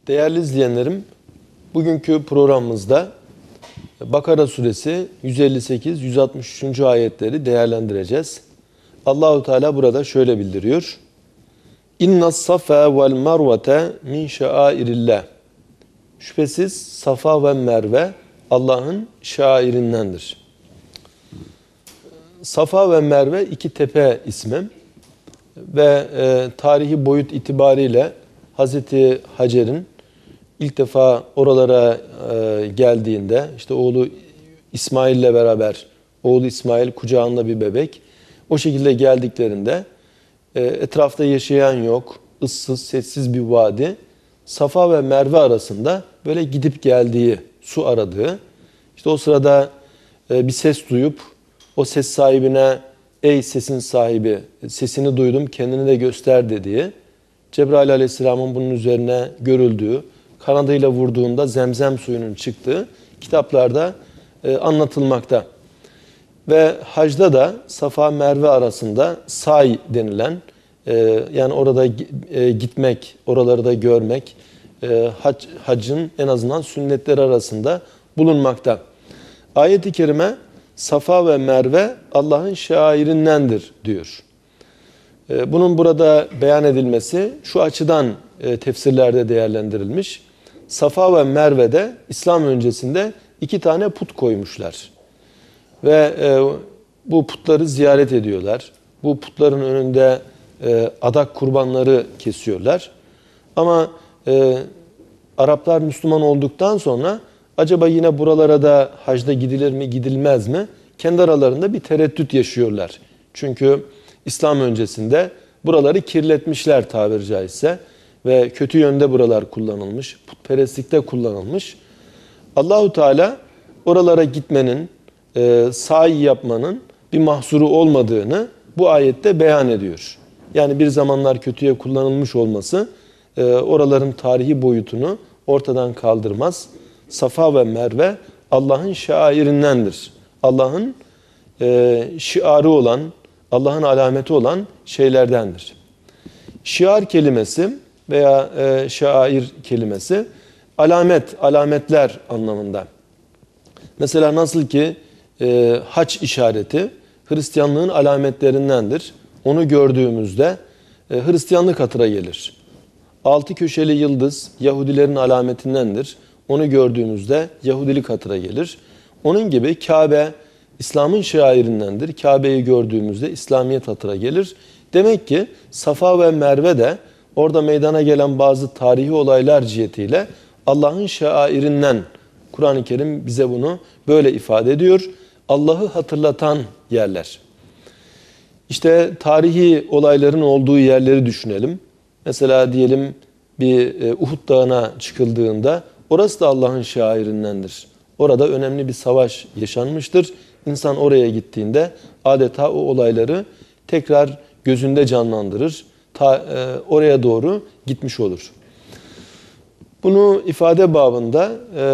Değerli izleyenlerim, bugünkü programımızda Bakara suresi 158-163. ayetleri değerlendireceğiz. Allahu Teala burada şöyle bildiriyor. İnnas safa vel marvete min şairillah. Şüphesiz Safa ve Merve Allah'ın şairindendir. Safa ve Merve iki tepe ismi ve tarihi boyut itibariyle Hazreti Hacer'in ilk defa oralara geldiğinde, işte oğlu İsmail'le beraber, oğlu İsmail kucağında bir bebek, o şekilde geldiklerinde etrafta yaşayan yok, ıssız, sessiz bir vadi, Safa ve Merve arasında böyle gidip geldiği, su aradığı, işte o sırada bir ses duyup o ses sahibine, ey sesin sahibi, sesini duydum, kendini de göster dediği, Cebrail Aleyhisselam'ın bunun üzerine görüldüğü, kanadıyla vurduğunda zemzem suyunun çıktığı kitaplarda anlatılmakta. Ve hacda da Safa Merve arasında say denilen, yani orada gitmek, oraları da görmek, hacın en azından sünnetleri arasında bulunmakta. Ayet-i kerime Safa ve Merve Allah'ın şairindendir diyor. Bunun burada beyan edilmesi şu açıdan tefsirlerde değerlendirilmiş. Safa ve Merve'de İslam öncesinde iki tane put koymuşlar. Ve bu putları ziyaret ediyorlar. Bu putların önünde adak kurbanları kesiyorlar. Ama Araplar Müslüman olduktan sonra acaba yine buralara da hacda gidilir mi gidilmez mi? Kendi aralarında bir tereddüt yaşıyorlar. Çünkü İslam öncesinde buraları kirletmişler tabiri caizse ve kötü yönde buralar kullanılmış, putperestlikte kullanılmış. Allahu Teala oralara gitmenin, sahi yapmanın bir mahsuru olmadığını bu ayette beyan ediyor. Yani bir zamanlar kötüye kullanılmış olması oraların tarihi boyutunu ortadan kaldırmaz. Safa ve Merve Allah'ın şairindendir. Allah'ın şiarı olan, Allah'ın alameti olan şeylerdendir. Şiar kelimesi veya şair kelimesi alamet, alametler anlamında. Mesela nasıl ki haç işareti Hristiyanlığın alametlerindendir. Onu gördüğümüzde Hristiyanlık hatıra gelir. Altı köşeli yıldız Yahudilerin alametindendir. Onu gördüğümüzde Yahudilik hatıra gelir. Onun gibi Kabe İslam'ın şairindendir. Kabe'yi gördüğümüzde İslamiyet hatıra gelir. Demek ki Safa ve Merve de orada meydana gelen bazı tarihi olaylar cihetiyle Allah'ın şairinden, Kur'an-ı Kerim bize bunu böyle ifade ediyor. Allah'ı hatırlatan yerler. İşte tarihi olayların olduğu yerleri düşünelim. Mesela diyelim bir Uhud Dağı'na çıkıldığında orası da Allah'ın şairindendir. Orada önemli bir savaş yaşanmıştır. İnsan oraya gittiğinde adeta o olayları tekrar gözünde canlandırır. Oraya doğru gitmiş olur. Bunu ifade babında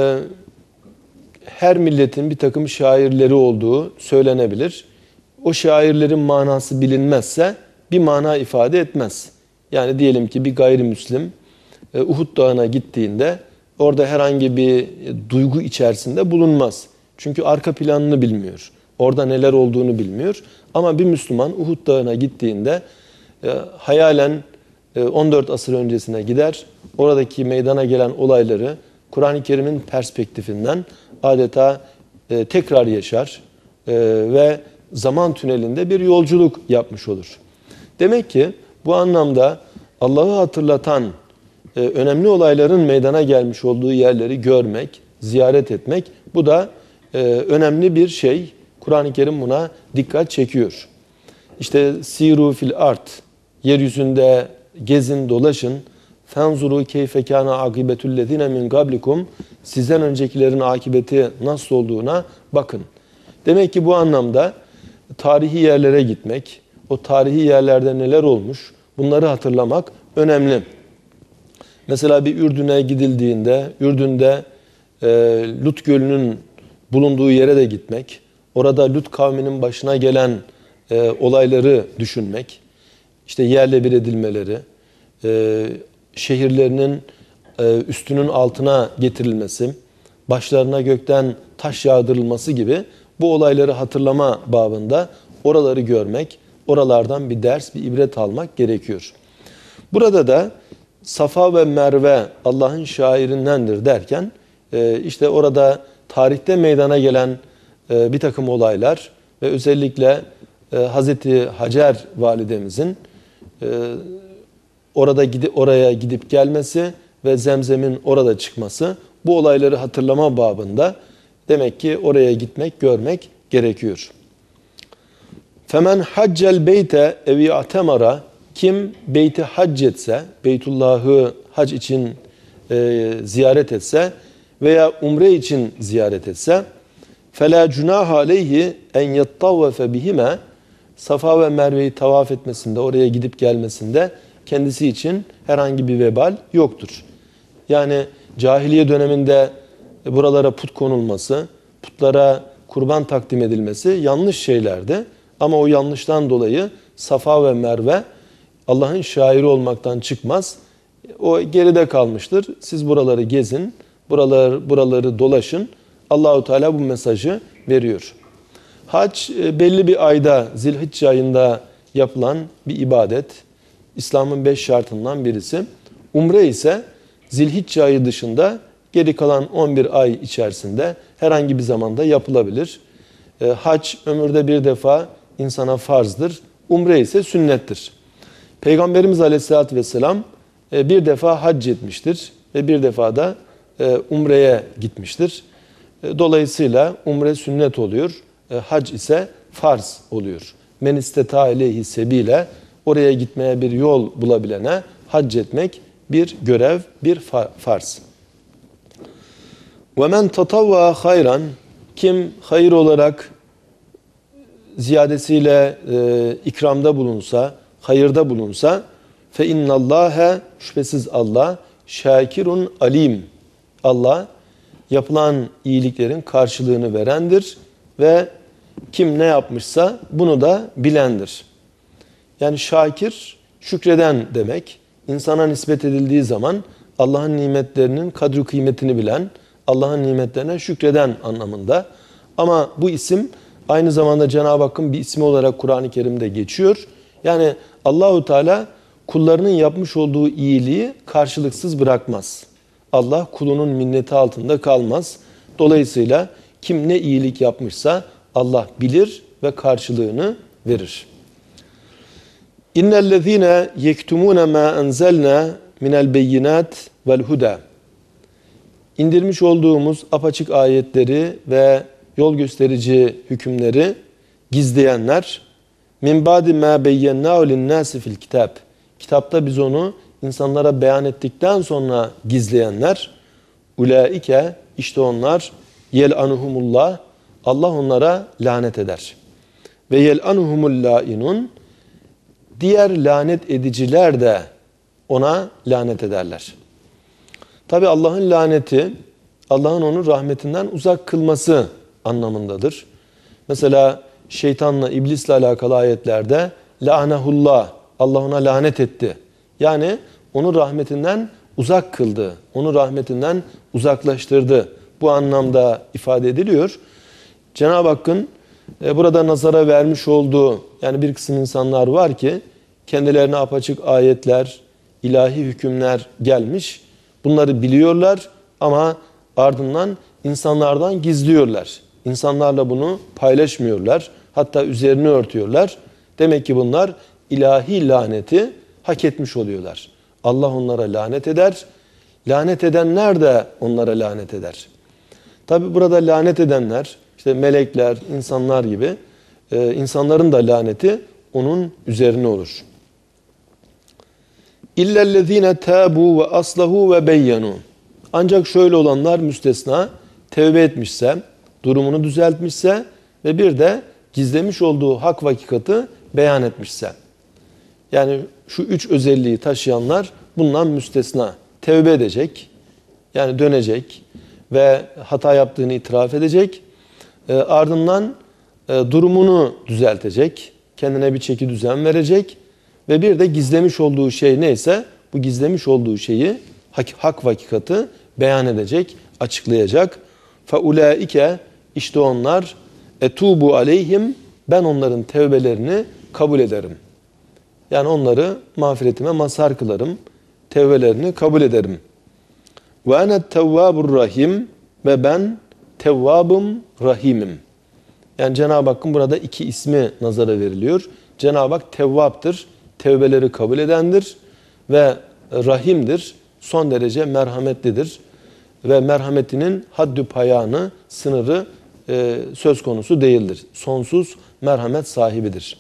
her milletin bir takım şairleri olduğu söylenebilir. O şairlerin manası bilinmezse bir mana ifade etmez. Yani diyelim ki bir gayrimüslim Uhud Dağı'na gittiğinde orada herhangi bir duygu içerisinde bulunmaz. Çünkü arka planını bilmiyor. Orada neler olduğunu bilmiyor. Ama bir Müslüman Uhud Dağı'na gittiğinde hayalen 14 asır öncesine gider. Oradaki meydana gelen olayları Kur'an-ı Kerim'in perspektifinden adeta tekrar yaşar ve zaman tünelinde bir yolculuk yapmış olur. Demek ki bu anlamda Allah'ı hatırlatan önemli olayların meydana gelmiş olduğu yerleri görmek, ziyaret etmek, bu da önemli bir şey. Kur'an-ı Kerim buna dikkat çekiyor. İşte siru fil art, yeryüzünde gezin, dolaşın. Fenzuru keyfe kana akibetullezine min qablikum, sizden öncekilerin akıbeti nasıl olduğuna bakın. Demek ki bu anlamda tarihi yerlere gitmek, o tarihi yerlerde neler olmuş, bunları hatırlamak önemli. Mesela bir Ürdün'e gidildiğinde, Ürdün'de Lut Gölü'nün bulunduğu yere de gitmek, orada Lut kavminin başına gelen olayları düşünmek, işte yerle bir edilmeleri, şehirlerinin üstünün altına getirilmesi, başlarına gökten taş yağdırılması gibi bu olayları hatırlama babında oraları görmek, oralardan bir ders, bir ibret almak gerekiyor. Burada da Safa ve Merve Allah'ın şairindendir derken işte orada tarihte meydana gelen bir takım olaylar ve özellikle Hazreti Hacer validemizin oraya gidip gelmesi ve Zemzem'in orada çıkması, bu olayları hatırlama babında demek ki oraya gitmek, görmek gerekiyor. Femen haccel beyte evi atemara, kim beyti hac etse, Beytullah'ı hac için ziyaret etse veya umre için ziyaret etse, فَلَا جُنَاهَ عَلَيْهِ اَنْ يَطَّوَّفَ بِهِمَا, Safa ve Merve'yi tavaf etmesinde, oraya gidip gelmesinde kendisi için herhangi bir vebal yoktur. Yani cahiliye döneminde buralara put konulması, putlara kurban takdim edilmesi yanlış şeylerdi. Ama o yanlıştan dolayı Safa ve Merve Allah'ın şairi olmaktan çıkmaz. O geride kalmıştır. Siz buraları gezin, buraları dolaşın. Allahu Teala bu mesajı veriyor. Hac belli bir ayda, Zilhicce ayında yapılan bir ibadet. İslam'ın 5 şartından birisi. Umre ise Zilhicce ayı dışında geri kalan 11 ay içerisinde herhangi bir zamanda yapılabilir. Hac ömürde bir defa insana farzdır. Umre ise sünnettir. Peygamberimiz Aleyhisselatü Vesselam bir defa hac etmiştir ve bir defa da umreye gitmiştir. Dolayısıyla umre sünnet oluyor. Hac ise farz oluyor. Men isteta ileyhi sebile, oraya gitmeye bir yol bulabilene hac etmek bir görev, bir farz. Ve men tatavva hayran, kim hayır olarak ziyadesiyle ikramda bulunsa, hayırda bulunsa, fe innallâhe, şüphesiz Allah, şakirun alim. Allah yapılan iyiliklerin karşılığını verendir ve kim ne yapmışsa bunu da bilendir. Yani şakir, şükreden demek. İnsana nispet edildiği zaman Allah'ın nimetlerinin kadri kıymetini bilen, Allah'ın nimetlerine şükreden anlamında. Ama bu isim aynı zamanda Cenab-ı Hakk'ın bir ismi olarak Kur'an-ı Kerim'de geçiyor. Yani Allahu Teala kullarının yapmış olduğu iyiliği karşılıksız bırakmaz. Allah kulunun minneti altında kalmaz. Dolayısıyla kim ne iyilik yapmışsa Allah bilir ve karşılığını verir. İnnellezîne yektumûne mâ enzelnâ minel beyinât vel hudâ. İndirmiş olduğumuz apaçık ayetleri ve yol gösterici hükümleri gizleyenler, min ba'di mâ beyyennâhu linnâsi fil kitâb. Kitapta biz onu insanlara beyan ettikten sonra gizleyenler, ulaike, işte onlar, yel'anuhumullah, Allah onlara lanet eder. Ve yel'anuhumul lâinun, diğer lanet ediciler de ona lanet ederler. Tabi Allah'ın laneti, Allah'ın onu rahmetinden uzak kılması anlamındadır. Mesela şeytanla, iblisle alakalı ayetlerde la'nehullah, Allah ona lanet etti. Yani onu rahmetinden uzak kıldı, onu rahmetinden uzaklaştırdı. Bu anlamda ifade ediliyor. Cenab-ı Hakk'ın burada nazara vermiş olduğu, yani bir kısım insanlar var ki kendilerine apaçık ayetler, ilahi hükümler gelmiş. Bunları biliyorlar ama ardından insanlardan gizliyorlar. İnsanlarla bunu paylaşmıyorlar. Hatta üzerini örtüyorlar. Demek ki bunlar ilahi laneti hak etmiş oluyorlar. Allah onlara lanet eder. Lanet edenler de onlara lanet eder. Tabi burada lanet edenler, işte melekler, insanlar gibi insanların da laneti onun üzerine olur. İllellezine tabu ve aslahu ve beyyenu. Ancak şöyle olanlar müstesna, tevbe etmişse, durumunu düzeltmişse ve bir de gizlemiş olduğu hak ve hakikati beyan etmişse. Yani şu 3 özelliği taşıyanlar bundan müstesna. Tevbe edecek, yani dönecek ve hata yaptığını itiraf edecek. Ardından durumunu düzeltecek, kendine bir çeki düzen verecek ve bir de gizlemiş olduğu şey neyse bu gizlemiş olduğu şeyi hak ve hakikati beyan edecek, açıklayacak. فَاُولَٰئِكَ işte onlar etubu aleyhim ben onların tevbelerini kabul ederim. Yani onları mağfiretime mazhar kılarım. Tevbelerini kabul ederim. Ve ene tevvabur rahim ve ben tevvabım rahimim. Yani Cenab-ı Hakk'ın burada iki ismi nazara veriliyor. Cenab-ı Hak tevvaptır, tevbeleri kabul edendir ve rahimdir, son derece merhametlidir. Ve merhametinin haddü payanı, sınırı söz konusu değildir. Sonsuz merhamet sahibidir.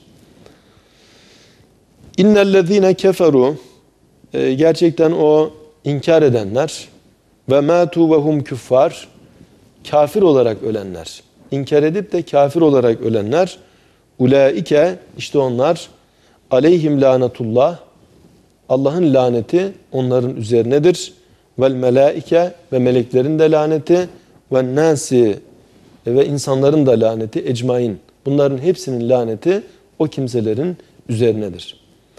İnnellezîne keferu gerçekten o inkar edenler ve mâtû ve hum küffar kafir olarak ölenler, inkar edip de kafir olarak ölenler ulaike işte onlar aleyhim lanetullah Allah'ın laneti onların üzerinedir. Vel melaike ve meleklerin de laneti ve nasi ve insanların da laneti ecmain. Bunların hepsinin laneti o kimselerin üzerinedir.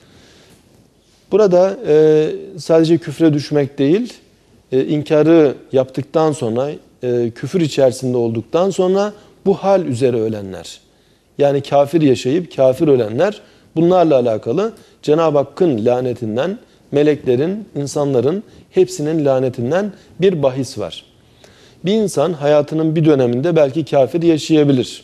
Burada sadece küfre düşmek değil, inkarı yaptıktan sonra, küfür içerisinde olduktan sonra bu hal üzere ölenler. Yani kafir yaşayıp kafir ölenler, bunlarla alakalı Cenab-ı Hakk'ın lanetinden, meleklerin, insanların hepsinin lanetinden bir bahis var. Bir insan hayatının bir döneminde belki kafir yaşayabilir.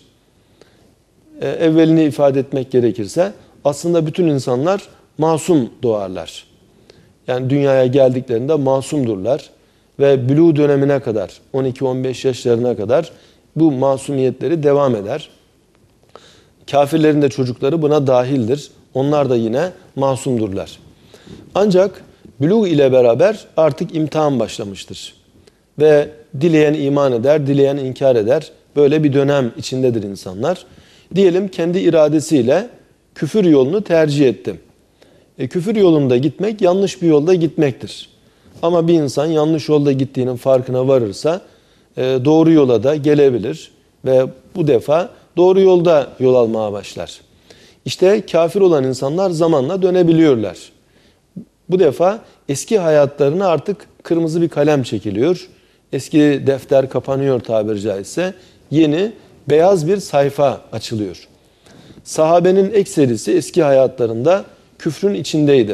Evvelini ifade etmek gerekirse aslında bütün insanlar masum doğarlar. Yani dünyaya geldiklerinde masumdurlar ve bülû dönemine kadar 12-15 yaşlarına kadar bu masumiyetleri devam eder. Kafirlerin de çocukları buna dahildir. Onlar da yine masumdurlar. Ancak bülûg ile beraber artık imtihan başlamıştır. Ve dileyen iman eder, dileyen inkar eder. Böyle bir dönem içindedir insanlar. Diyelim kendi iradesiyle küfür yolunu tercih etti. Küfür yolunda gitmek yanlış bir yolda gitmektir. Ama bir insan yanlış yolda gittiğinin farkına varırsa doğru yola da gelebilir. Ve bu defa doğru yolda yol almaya başlar. İşte kafir olan insanlar zamanla dönebiliyorlar. Bu defa eski hayatlarına artık kırmızı bir kalem çekiliyor. Eski defter kapanıyor tabiri caizse. Yeni beyaz bir sayfa açılıyor. Sahabenin ekserisi eski hayatlarında küfrün içindeydi.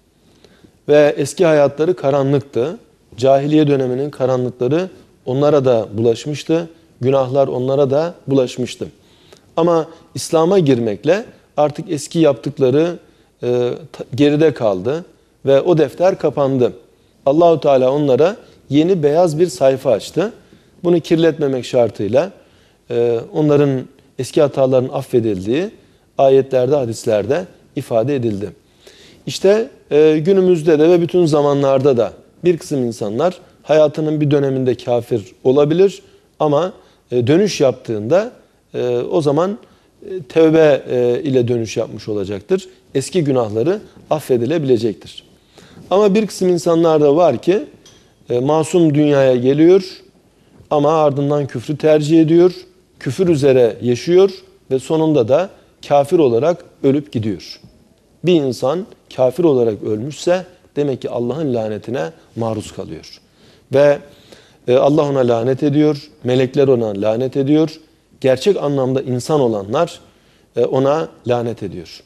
Ve eski hayatları karanlıktı. Cahiliye döneminin karanlıkları onlara da bulaşmıştı. Günahlar onlara da bulaşmıştı. Ama İslam'a girmekle artık eski yaptıkları geride kaldı ve o defter kapandı. Allahu Teala onlara yeni beyaz bir sayfa açtı. Bunu kirletmemek şartıyla onların eski hatalarının affedildiği ayetlerde, hadislerde ifade edildi. İşte günümüzde de ve bütün zamanlarda da bir kısım insanlar hayatının bir döneminde kafir olabilir ama dönüş yaptığında o zaman tevbe ile dönüş yapmış olacaktır. Eski günahları affedilebilecektir. Ama bir kısım insanlar da var ki masum dünyaya geliyor ama ardından küfrü tercih ediyor. Küfür üzere yaşıyor ve sonunda da kafir olarak ölüp gidiyor. Bir insan kafir olarak ölmüşse demek ki Allah'ın lanetine maruz kalıyor. Ve Allah ona lanet ediyor, melekler ona lanet ediyor. Gerçek anlamda insan olanlar ona lanet ediyor.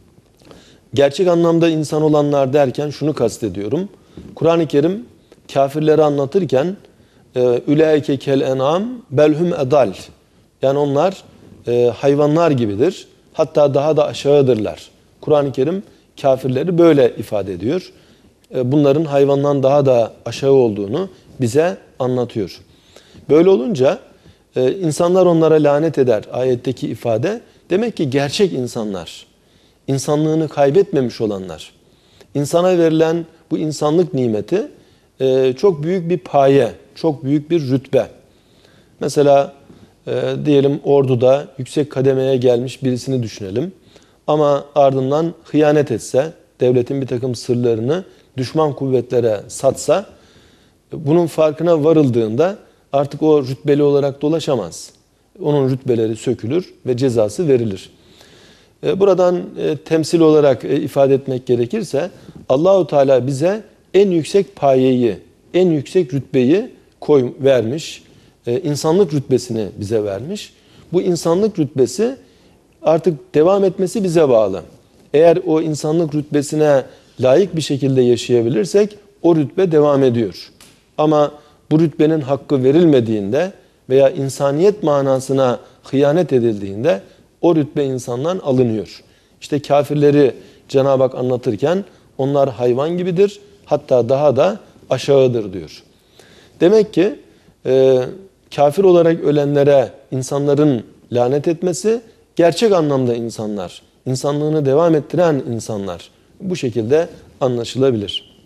Gerçek anlamda insan olanlar derken şunu kastediyorum. Kur'an-ı Kerim kafirleri anlatırken ülaike kel en'am belhum edal. Yani onlar hayvanlar gibidir. Hatta daha da aşağıdırlar. Kur'an-ı Kerim kafirleri böyle ifade ediyor. Bunların hayvandan daha da aşağı olduğunu bize anlatıyor. Böyle olunca insanlar onlara lanet eder ayetteki ifade. Demek ki gerçek insanlar, insanlığını kaybetmemiş olanlar, insana verilen bu insanlık nimeti çok büyük bir paye, çok büyük bir rütbe. Mesela diyelim orduda yüksek kademeye gelmiş birisini düşünelim. Ama ardından hıyanet etse, devletin bir takım sırlarını düşman kuvvetlere satsa, bunun farkına varıldığında artık o rütbeli olarak dolaşamaz. Onun rütbeleri sökülür ve cezası verilir. Buradan temsil olarak ifade etmek gerekirse Allahu Teala bize en yüksek payeyi en yüksek rütbeyi vermiş. İnsanlık rütbesini bize vermiş. Bu insanlık rütbesi artık devam etmesi bize bağlı. Eğer o insanlık rütbesine layık bir şekilde yaşayabilirsek o rütbe devam ediyor. Ama bu rütbenin hakkı verilmediğinde veya insaniyet manasına hıyanet edildiğinde o rütbe insandan alınıyor. İşte kafirleri Cenab-ı Hak anlatırken onlar hayvan gibidir, hatta daha da aşağıdır diyor. Demek ki kafir olarak ölenlere insanların lanet etmesi, gerçek anlamda insanlar, insanlığını devam ettiren insanlar. Bu şekilde anlaşılabilir.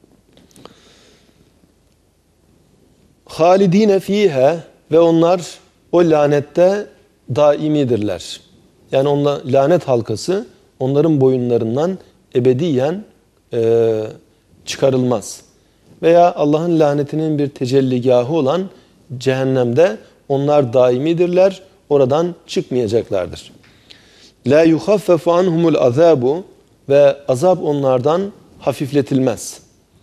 Halidine fiha, ve onlar o lanette daimidirler. Yani lanet halkası onların boyunlarından ebediyen çıkarılmaz. Veya Allah'ın lanetinin bir tecelligahı olan cehennemde onlar daimidirler. Oradan çıkmayacaklardır. La yuhaffefu anhumul azabu, ve azap onlardan hafifletilmez.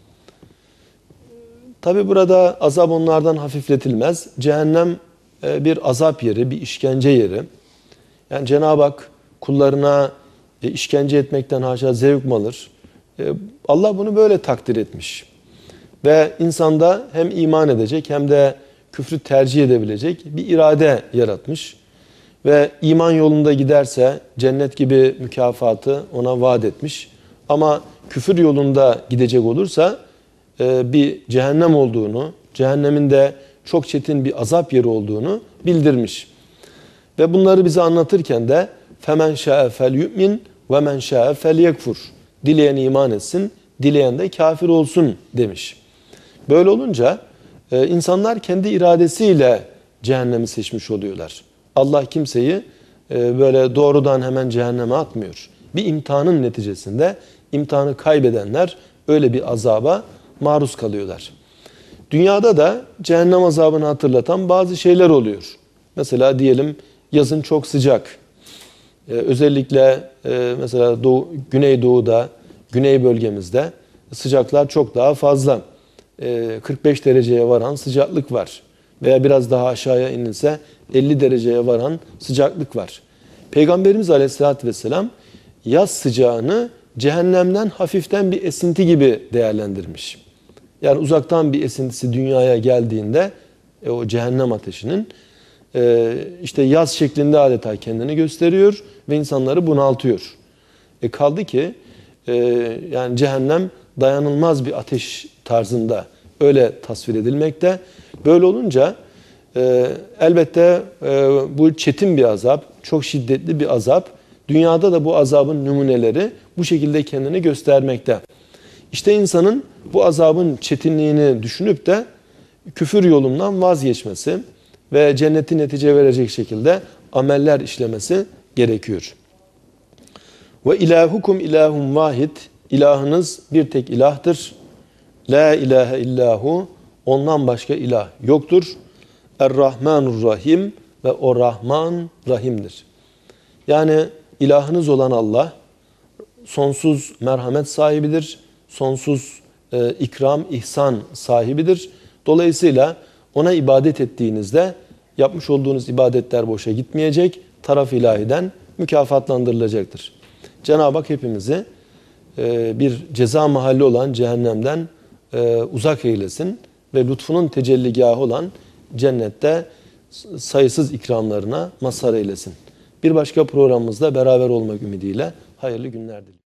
Tabi burada azap onlardan hafifletilmez. Cehennem bir azap yeri, bir işkence yeri. Yani Cenab-ı Hak kullarına işkence etmekten haşa zevk mi alır? Allah bunu böyle takdir etmiş. Ve insanda hem iman edecek hem de küfrü tercih edebilecek bir irade yaratmış. Ve iman yolunda giderse cennet gibi mükafatı ona vaat etmiş. Ama küfür yolunda gidecek olursa bir cehennem olduğunu, cehennemin de çok çetin bir azap yeri olduğunu bildirmiş. Ve bunları bize anlatırken de فَمَنْ شَاءَ فَلْيُؤْمِنْ وَمَنْ شَاءَ فَلْيَكْفُرْ, dileyen iman etsin, dileyen de kafir olsun demiş. Böyle olunca insanlar kendi iradesiyle cehennemi seçmiş oluyorlar. Allah kimseyi böyle doğrudan hemen cehenneme atmıyor. Bir imtihanın neticesinde imtihanı kaybedenler öyle bir azaba maruz kalıyorlar. Dünyada da cehennem azabını hatırlatan bazı şeyler oluyor. Mesela diyelim yazın çok sıcak. Özellikle mesela Güneydoğu'da, güney bölgemizde sıcaklar çok daha fazla. 45 dereceye varan sıcaklık var. Veya biraz daha aşağıya inilse 50 dereceye varan sıcaklık var. Peygamberimiz Aleyhisselatü Vesselam yaz sıcağını cehennemden hafiften bir esinti gibi değerlendirmiş. Yani uzaktan bir esintisi dünyaya geldiğinde o cehennem ateşinin işte yaz şeklinde adeta kendini gösteriyor ve insanları bunaltıyor. Kaldı ki yani cehennem dayanılmaz bir ateş tarzında öyle tasvir edilmekte. Böyle olunca elbette bu çetin bir azap, çok şiddetli bir azap. Dünyada da bu azabın numuneleri bu şekilde kendini göstermekte. İşte insanın bu azabın çetinliğini düşünüp de küfür yolundan vazgeçmesi ve cenneti netice verecek şekilde ameller işlemesi gerekiyor. Ve ilahukum ilahun vahid, ilahınız bir tek ilahtır. La ilahe illahu, ondan başka ilah yoktur. Er-Rahmanur-Rahim, ve o Rahman Rahim'dir. Yani ilahınız olan Allah sonsuz merhamet sahibidir. Sonsuz ikram, ihsan sahibidir. Dolayısıyla ona ibadet ettiğinizde yapmış olduğunuz ibadetler boşa gitmeyecek. Taraf ilahiden mükafatlandırılacaktır. Cenab-ı Hak hepimizi bir ceza mahalli olan cehennemden uzak eylesin ve lütfunun tecelligahı olan cennette sayısız ikramlarına mazhar eylesin. Bir başka programımızda beraber olmak ümidiyle hayırlı günler dilerim.